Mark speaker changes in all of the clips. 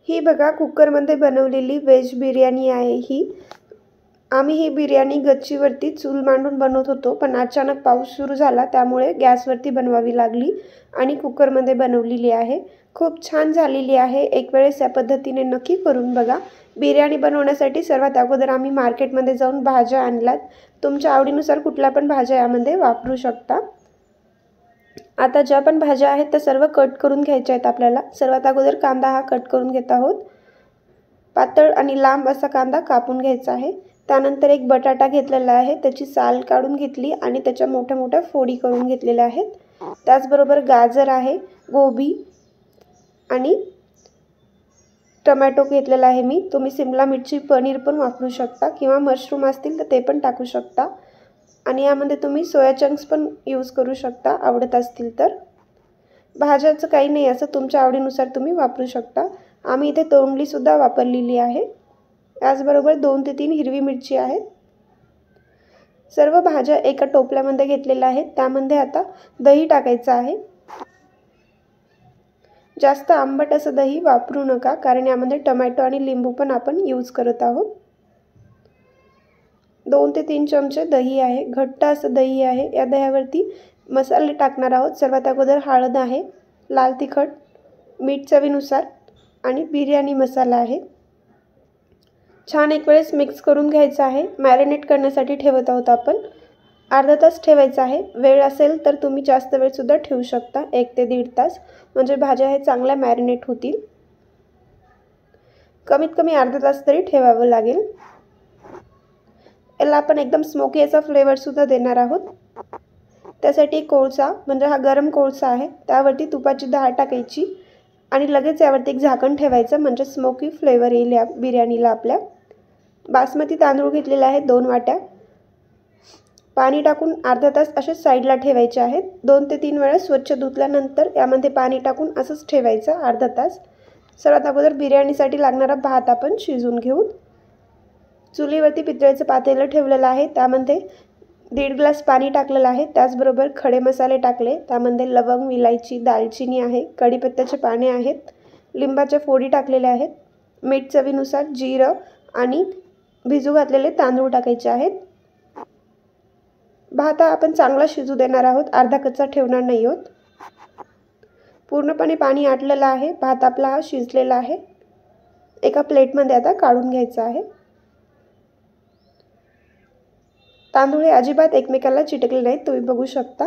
Speaker 1: ही बघा कुकरमध्ये बनवलेली व्हेज बिर्याणी आहे ही। आम्ही ही बिर्याणी गच्चीवरती चूल मांडून बनवत होतो, पण अचानक पाऊस सुरू झाला त्यामुळे गॅसवरती बनवावी लागली आणि कुकरमध्ये बनवलेली आहे। खूप छान झालेली आहे। एक वेळेस या पद्धतीने नक्की करून बघा। बिर्याणी बनवण्यासाठी सर्वात अगोदर आम्ही मार्केटमध्ये जाऊन भाज्या आणल्यात। तुमच्या आवडीनुसार कुठल्या पण भाज्या यामध्ये वापरू शकता। आता ज्या पण भाज्या आहेत त्या सर्व कट करून घ्यायच्या आहेत आपल्याला। सर्वात अगोदर कांदा हा कट करून घेत आहोत। पातळ आणि लांब असा कांदा कापून घ्यायचा आहे। त्यानंतर एक बटाटा घेतलेला आहे, त्याची साल काढून घेतली आणि त्याच्या मोठ्या मोठ्या फोडी करून घेतलेल्या आहेत। त्याचबरोबर गाजर आहे, गोबी आणि टोमॅटो घेतलेला आहे मी। तुम्ही शिमला मिरची पनीर पण वापरू शकता किंवा मशरूम असतील तर ते पण टाकू शकता आणि यामध्ये तुम्ही सोया चंक्स पण यूज करू शकता आवडत असतील तर। भाज्याचं काही नाही, असं तुमच्या आवडीनुसार तुम्ही वापरू शकता। आम्ही इथे तोंडली सुद्धा वापरलेली आहे। त्याचबरोबर 2 ते 3 हिरवी मिरची आहे। सर्व भाज्या एका टोपल्यामध्ये घेतलेल्या आहेत। त्यामध्ये आता दही टाकायचं आहे। जास्त आंबट असं दही वापरू नका, कारण यामध्ये टोमॅटो आणि लिंबू पण आपण यूज करत आहोत। 2 ते 3 चमचे दही आहे, घट्ट असं दही आहे। या दह्यावरती मसाले टाकणार आहोत। सर्वात अगोदर हळद आहे, लाल तिखट, मीठ चवीनुसार आणि बिर्याणी मसाला आहे। छान एक वेळेस मिक्स करून घ्यायचं आहे। मॅरिनेट करण्यासाठी ठेवत आहोत आपण। अर्धा तास ठेवायचं आहे। वेळ असेल तर तुम्ही जास्त वेळ सुद्धा ठेवू शकता, 1 ते 1.5 तास, म्हणजे भाज्या हे चांगल्या मॅरिनेट होतील। कमीत कमी अर्धा तास तरी ठेवावं लागेल। याला आपण एकदम स्मोकी असा फ्लेवर सुद्धा देणार आहोत। त्यासाठी कोळसा, म्हणजे हा गरम कोळसा आहे, त्यावरती तुपाची धार टाकायची आणि लगेच यावरती एक झाकण ठेवायचं, म्हणजे स्मोकी फ्लेवर येईल या बिर्याणीला आपल्या। बासमती तांदूळ घेतलेले आहेत 2 वाट्या। पाणी टाकून अर्धा तास असे साईडला ठेवायचे आहेत। 2 ते 3 वेळा स्वच्छ धुतल्यानंतर यामध्ये पाणी टाकून असंच ठेवायचं अर्धा तास। सर्वात अगोदर बिर्याणीसाठी लागणारा भात आपण शिजवून घेऊ। चुलीवरती पितळेचं पातेलं ठेवलेलं आहे, त्यामध्ये 1.5 ग्लास पाणी टाकलेलं आहे। त्याचबरोबर खडे मसाले टाकले, त्यामध्ये लवंग, विलायची, दालचिनी आहे, कढीपत्त्याचे पाने आहेत, लिंबाच्या फोडी टाकलेल्या आहेत, मीठ चवीनुसार, जिरं आणि भिजू घातलेले तांदूळ टाकायचे आहेत। भात आपण चांगला शिजू देणार आहोत, अर्धा कच्चा ठेवणार नाही आहोत। पूर्णपणे पाणी आटलेलं आहे, भात आपला हा शिजलेला आहे। एका प्लेटमध्ये आता काढून घ्यायचा आहे। तांदूळ हे अजिबात एकमेकाला चिटकले नाहीत, तुम्ही बघू शकता।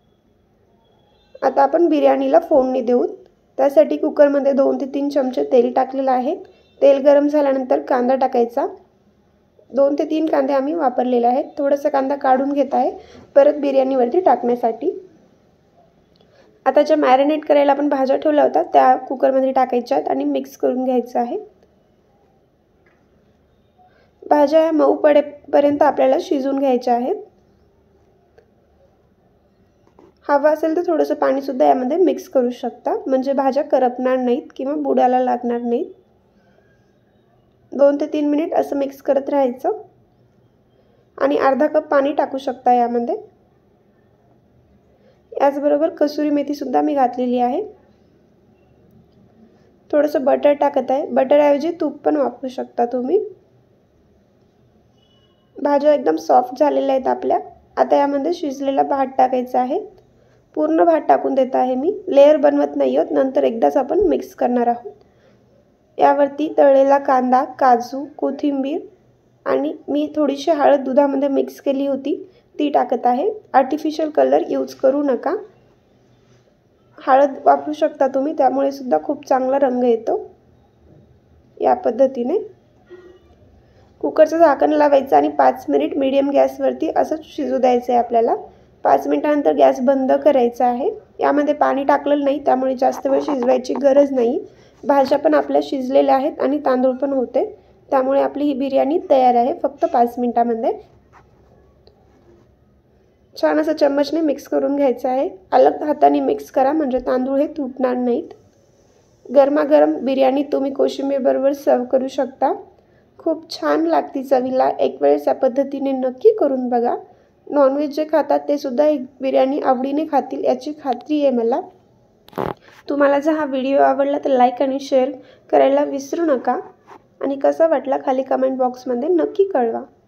Speaker 1: आता आपण बिर्याणीला फोडणी देऊ। त्यासाठी कुकरमध्ये 2 ते 3 चमचे तेल टाकलेलं आहे। तेल गरम झाल्यानंतर कांदा टाकायचा। 2 ते 3 कांदे आम्ही वापरलेले आहेत। थोडासा कांदा काढून घेत आहे परत बिर्याणीवरती टाकण्यासाठी। आता ज्या मॅरिनेट करायला आपण भाज्या ठेवल्या होत्या त्या कुकरमध्ये टाकायच्या आहेत आणि मिक्स करून घ्यायचं आहे। भाज्या मऊ पडेपर्यंत आपल्याला शिजवून घ्यायच्या आहेत। हवं असेल तर थोडंसं पाणी सुद्धा यामध्ये मिक्स करू शकता, म्हणजे भाज्या करपणार नाहीत किंवा बुडायला लागणार नाहीत। 2 ते 3 मिनिट असं मिक्स करत राहायचं आणि अर्धा कप पाणी टाकू शकता यामध्ये। याचबरोबर कसुरी मेथी सुद्धा मी घातलेली आहे। थोडंसं बटर टाकत आहे, बटरऐवजी तूप पण वापरू शकता तुम्ही। भाज्या एकदम सॉफ्ट झालेल्या आहेत आपल्या। आता यामध्ये शिजलेला भात टाकायचा आहे। पूर्ण भात टाकून देत आहे मी, लेयर बनवत नाही आहोत, नंतर एकदाच आपण मिक्स करणार आहोत। यावरती तळलेला कांदा, काजू, कोथिंबीर आणि मी थोडीशी हळद दुधामध्ये मिक्स केली होती ती टाकत आहे। आर्टिफिशियल कलर यूज करू नका, हळद वापरू शकता तुम्ही, त्यामुळे सुद्धा खूप चांगला रंग येतो। या पद्धतीने कुकरचं झाकण लावायचं आणि 5 मिनिट मीडियम गॅसवरती असंच शिजू द्यायचं आहे आपल्याला। 5 मिनिटानंतर गॅस बंद करायचा आहे। यामध्ये पाणी टाकलेलं नाही, त्यामुळे जास्त वेळ शिजवायची गरज नाही। भाज्या पण आपल्या शिजलेल्या आहेत आणि तांदूळ पण होते, त्यामुळे आपली ही बिर्याणी तयार आहे फक्त 5 मिनिटांमध्ये। छान असं चम्मचने मिक्स करून घ्यायचं आहे। अलग हाताने मिक्स करा, म्हणजे तांदूळ हे तुटणार नाहीत। गरमागरम बिर्याणी तुम्ही कोशिंबीरबरोबर सर्व करू शकता। खूप छान लागते चवीला। एक वेळेस या पद्धतीने नक्की करून बघा। नॉनव्हेज जे खातात ते सुद्धा ही बिर्याणी आवडीने खातील याची खात्री आहे मला। तुम्हाला जर हा व्हिडिओ आवडला तर लाईक आणि शेअर करायला विसरू नका आणि कसा वाटला खाली कमेंट बॉक्समध्ये नक्की कळवा.